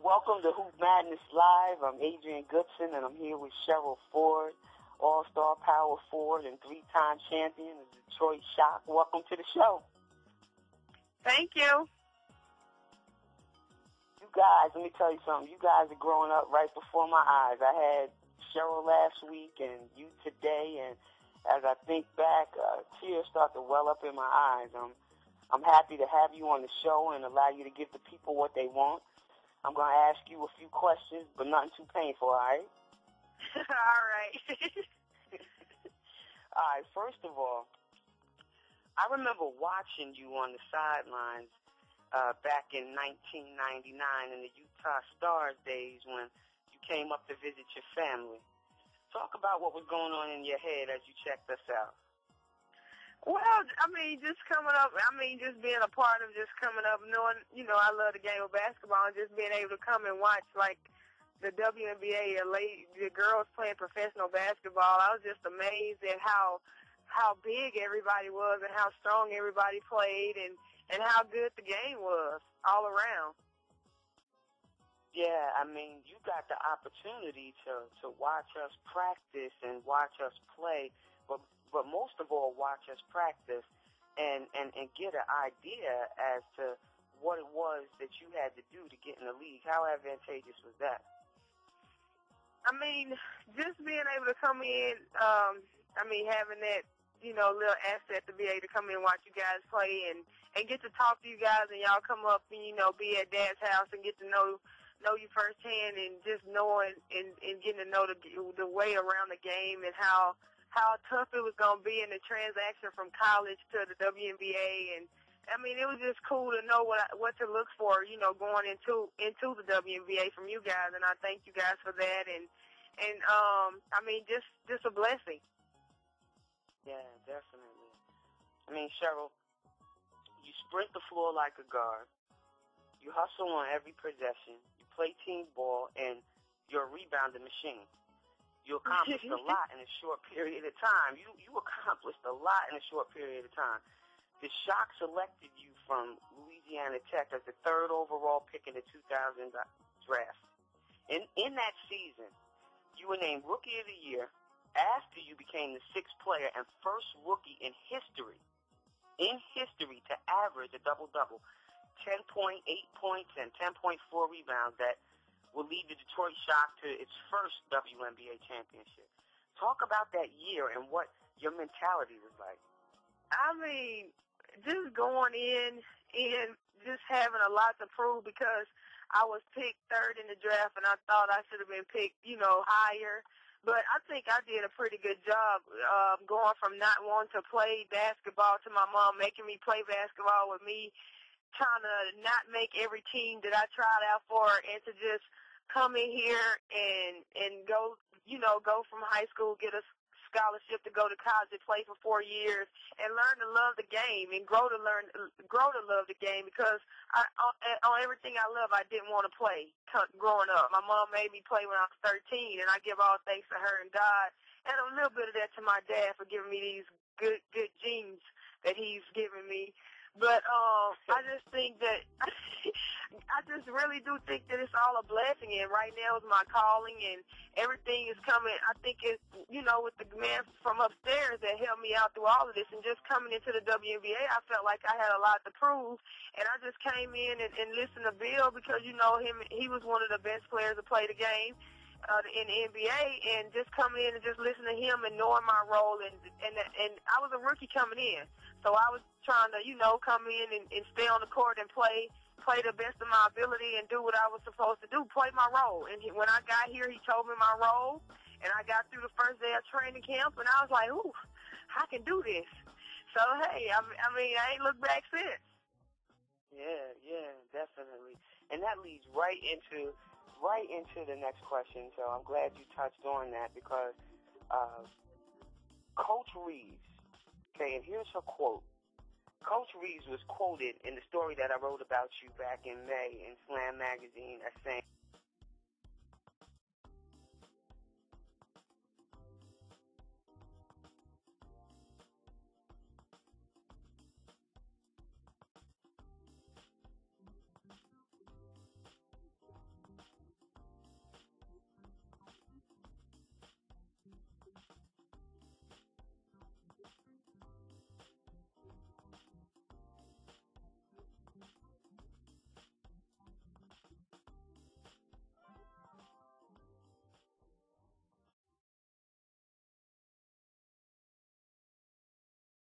Welcome to Hoop Madness Live. I'm Adrian Goodson, and I'm here with Cheryl Ford, All-Star Power Forward and three-time champion of Detroit Shock. Welcome to the show. Thank you. You guys, let me tell you something. You guys are growing up right before my eyes. I had Cheryl last week and you today, and as I think back, tears start to well up in my eyes. I'm happy to have you on the show and allow you to give the people what they want. I'm going to ask you a few questions, but nothing too painful, all right? All right. All right, first of all, I remember watching you on the sidelines back in 1999 in the Utah Stars days when you came up to visit your family. Talk about what was going on in your head as you checked us out. Well, just coming up, just being a part of just coming up, knowing, I love the game of basketball, and just being able to come and watch, like, the WNBA, the girls playing professional basketball. I was just amazed at how big everybody was and how strong everybody played and how good the game was all around. Yeah, you got the opportunity to watch us practice and watch us play, but most of all, watch us practice and get an idea as to what it was that you had to do to get in the league. How advantageous was that? Just being able to come in, having that, little asset to be able to come in and watch you guys play and get to talk to you guys, and y'all come up and, be at Dad's house and get to know you firsthand, and just knowing and getting to know the way around the game and how tough it was going to be in the transaction from college to the WNBA. And it was just cool to know what to look for, going into the WNBA from you guys, and I thank you guys for that. And just a blessing. Yeah, definitely. Cheryl, you sprint the floor like a guard. You hustle on every possession. You play team ball, and you're a rebounding machine. You accomplished a lot in a short period of time. You accomplished a lot in a short period of time. The Shock selected you from Louisiana Tech as the third overall pick in the 2000 draft. In that season, you were named Rookie of the Year after you became the sixth player and first rookie in history to average a double-double, 10.8 points and 10.4 rebounds that will lead the Detroit Shock to its first WNBA championship. Talk about that year and what your mentality was like. Just going in and just having a lot to prove, because I was picked third in the draft, and I thought I should have been picked, higher. But I think I did a pretty good job going from not wanting to play basketball to my mom making me play basketball with me, trying to not make every team that I tried out for, and to just come in here and go, go from high school, get a scholarship to go to college and play for 4 years and learn to love the game and grow to love the game, because on everything I love, I didn't want to play growing up. My mom made me play when I was 13, and I give all thanks to her and God, and a little bit of that to my dad for giving me these good genes that he's given me. But I just think that I just really do think that it's all a blessing, and right now is my calling, and everything is coming. I think it's, with the man from upstairs that helped me out through all of this, and just coming into the WNBA, I felt like I had a lot to prove, and I just came in and listened to Bill, because, him, he was one of the best players to play the game in the NBA, and just coming in and just listening to him and knowing my role, and I was a rookie coming in, so I was trying to, come in and stay on the court and play the best of my ability and do what I was supposed to do, play my role. And when I got here, he told me my role, and I got through the first day of training camp, and I was like, ooh, I can do this. So, hey, I ain't looked back since. Yeah, definitely. And that leads right into the next question, so I'm glad you touched on that, because Coach Reeves, okay, and here's her quote. Coach Reeves was quoted in the story that I wrote about you back in May in Slam Magazine as saying,